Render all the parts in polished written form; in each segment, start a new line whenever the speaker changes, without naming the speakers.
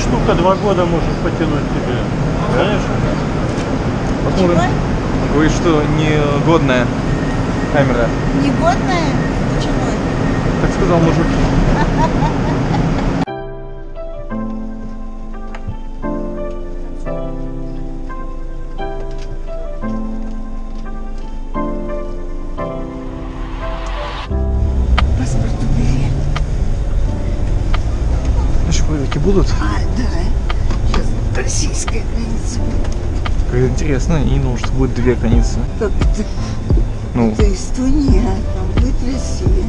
штука 2 года может потянуть тебе. Конечно.
Посмотрим. Говорит, что негодная камера.
Негодная? Почему?
Так сказал мужик.
Паспорт убери.
Наши проверки будут?
Да. Сейчас российская граница.
Как интересно, и ну, что будет 2 границы.
Как это?
Ну,
Это Эстония, а там будет Россия.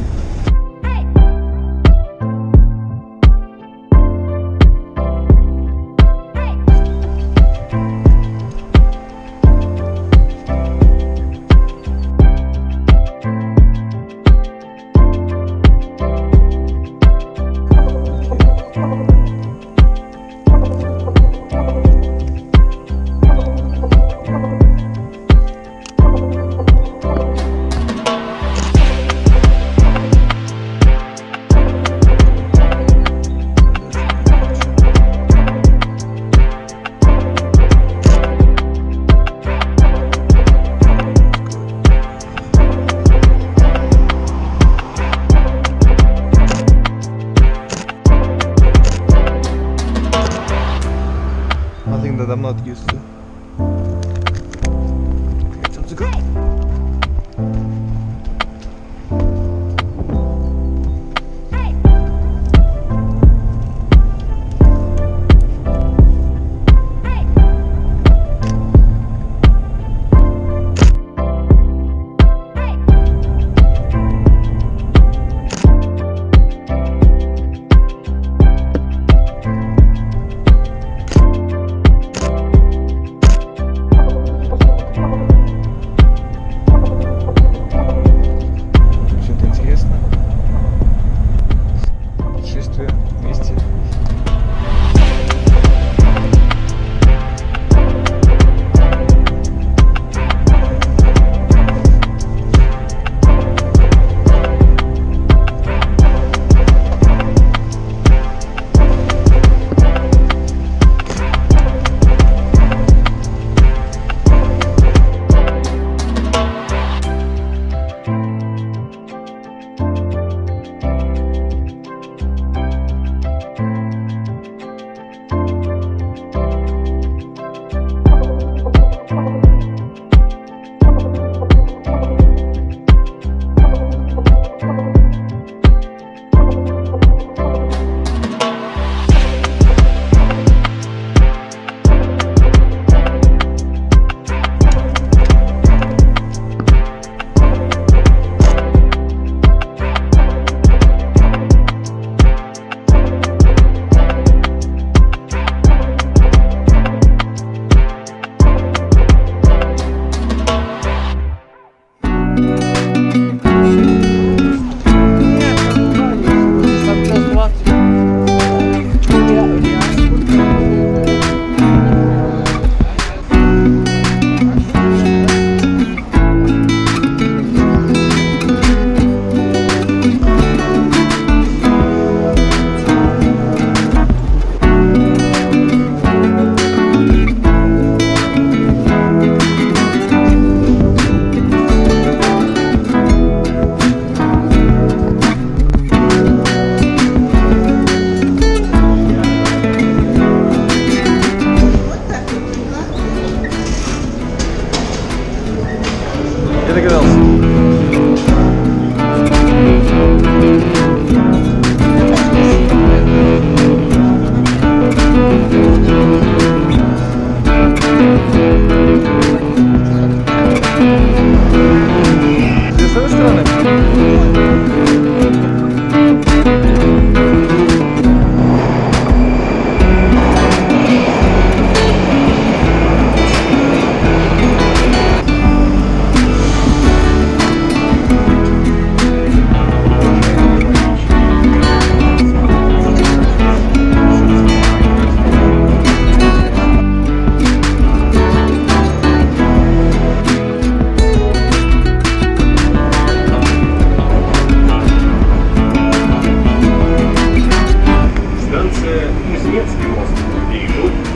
I think that I'm not used to. Okay, time to go.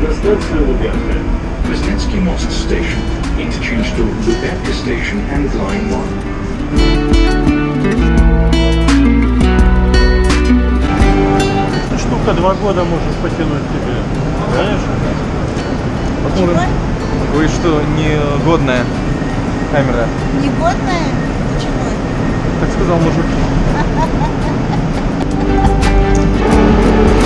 Автостанция Лубянка. Kuznetsky Most Station. Interchange to Lubyanka Station and Line 1.
Штука 2 года может потянуть тебе. Конечно.
Посмотрим. Вы что, негодная камера?
Негодная? Почему?
Так сказал мужик.